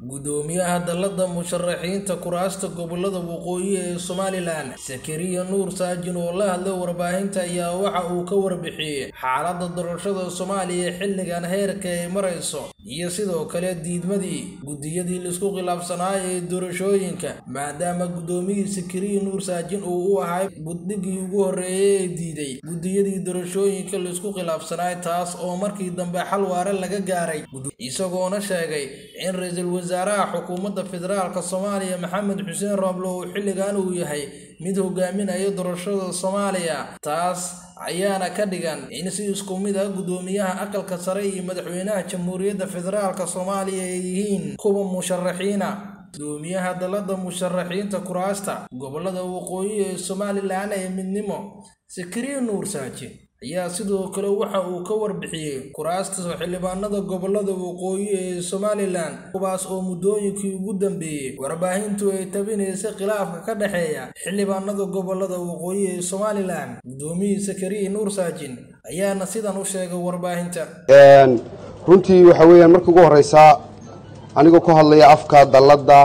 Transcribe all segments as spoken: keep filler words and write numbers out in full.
gudoomiyaha dalada musharaxiinta kuraasta gobolada waqooyi ee Somaliland Sakariya Nuur Saajin oo la hadlay warbaahinta ayaa waxa uu ka warbixiyay xaaladda doorashada Soomaaliya xilligan heerka ay marayso iyo sidoo kale diidmadii gudiyadii la isku khilaafsanaa ee doorashooyinka maadaama gudoomiyaha Sakariya Nuur Saajin uu u ahay buddigii ugu horeeyay ee diiday gudiyadii doorashooyinka la isku khilaafsanaa taas oo markii dambe xal waara laga gaaray isagoona sheegay in ra'iisul wasaaraha xukuumadda federaalka Soomaaliya Maxamed Xuseen Roble uu xilligan uu yahay mid hogaaminaya doorashada Soomaaliya taas ayaana ka dhigan in si isku mid ah gudoomiyaha aqalka sare iyo madaxweynaha jamhuuriyadda federaalka Soomaaliya ay yihiin kuwa musharaxiina gudoomiyaha dalada musharaxiinta kuraasta gobolada waqooyi ee Somaliland ee midnimo Sakariya Nuur Saajin ayaa sidoo kale waxa uu ka warbixiyay kuraasta xildhibaanada gobolada waqooyi ee Somaliland kuwaas oo muddooyinkii ugu dambeeyay warbaahintu ay tabinaysa khilaafka ka dhaxeeya xildhibaanada gobolada waqooyi ee Somaliland gudoomiyaha Sakariya Nuur Saajin ayaana sidan u sheegay warbaahinta een runtii waxa weeyaan markii ugu horeysa anigoo ku hadlaya afka dalada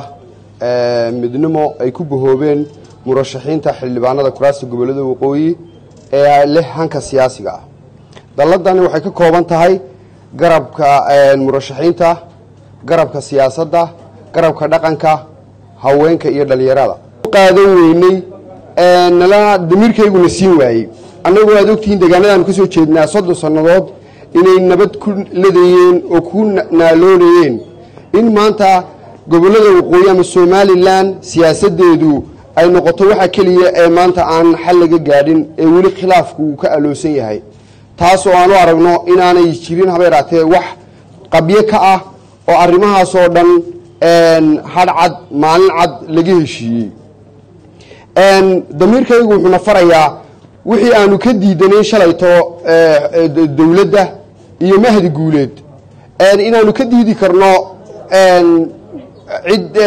ee midnimo ay ku bahoobeen murashaxiinta xildhibaanada kuraasta gobolada waqooyi ee leh hanka siyaasiga ah daladani waxay ka kooban tahay garabka murashaxiinta garabka siyaasadda garabka dhaqanka haweenka iyo dhalinyarada qaadan weynay ee nala damirkeyguna siin waayay annagu aad ogtiin deegaanadan ka soo jeednaa soddon sanadood inay nabad ku leedayeen oo ku naaloonayeen in maanta gobolada waqooyi ama Somaliland siyaasadeedu ay noqoto waxa kaliya ee maanta aan xal laga gaadhin ee wali khilaafku ka aloosan yahay taas oo aanu aragno inaanay jirin habeeraatee wax qabyo ka ah oo arrimahaas oo dhan een hadcad maalin cad laga heshiiyay een damirkaygu wuxuu nafarayaa wixii aanu ka diidanay shalayto dawladda iyo mahdi guuleed een inaanu ka diidi karno een cid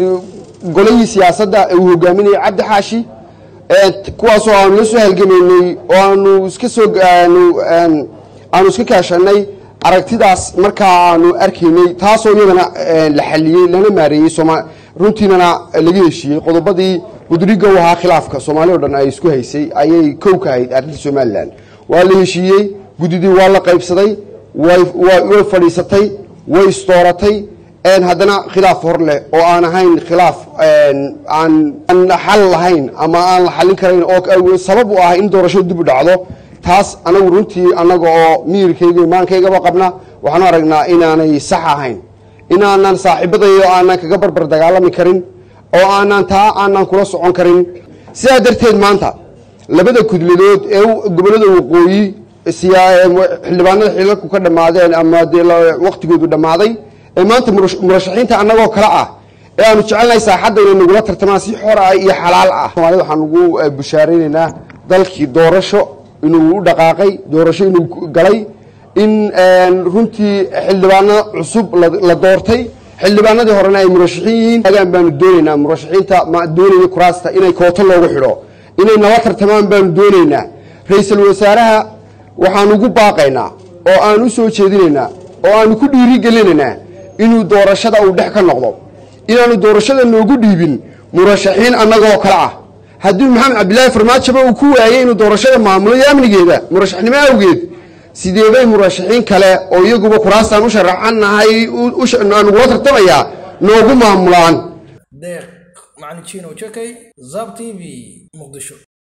golay siyaasadda uu hogaaminay Cabdi Xaashi ee kuwaas oo aan la soo halgameynay oo aanu iska soo aanu aanu iska kaashanay aragtidaas marka aanu arkaynay taas oo iyadana la xaliyay lana maareeyay Soomaaliya runtiina laga heshiiyay qodobadii budriga waxa khilaafka Soomaaliya oo dhan ay isku haysay ayay koow ka ahayd arrinta Somaliland waa la heshiiyay gudidii waa la qaybsaday way way fadhiisatay way istooratay een hadana khilaaf hor leh oo aan ahayn khilaaf een aan xal lahayn ama aan la xalin karin oo sabab u ah in doorasho dib u dhacdo taas anagu runtii anaga oo miirkayga maankayga qabna waxaan aragnaa inaanay sax ahayn inaanan saaxiibadayo aanan kaga barbar dagaalami karin oo aanan taa aanan kula socon karin sidaa darteed maanta labada kudladood ee gobolada waqooyi xildhibaanada xilalku ka dhamaadeen ama waqtigoodu dhamaaday ee maanta murashaxiinta annagoo kala ah ee aanu jecelnahay saaxadda inay nagula tartamaan si xor ah iyo xalaal ah Soomaalida waxaan ugu bushaareynaa dalkii doorasho inuu u dhaqaaqay doorasho inuu galay in runtii xildhibaano cusub la doortay xildhibaanadii horena ay murashaxiin agaan baanu doonaynaa murashaxiinta ma doonayay kuraasta inay kooto loogu xidho inay nala tartamaan baanu doonaynaa ra'iisul wasaaraha waxaan ugu baaqaynaa oo aan u soo jeedinaynaa oo aan ku dhiiri gelinaynaa inuu doorashada uu dhex ka noqdo inaanu doorashada noogu dhiibin murashaxiin annagoo kala ah haddii Maxamed Cabdilaahi Farmaajo uu ku waayay inuu doorashada maamulo amnigeeda murashaxnimo awgeed sideebay murashaxiin kale oo iyaguba kuraastan u sharaxanahay u aanu wada tartamaya noogu maamulaan deeq macalin Chino Chakay Zab T V Muqdisho.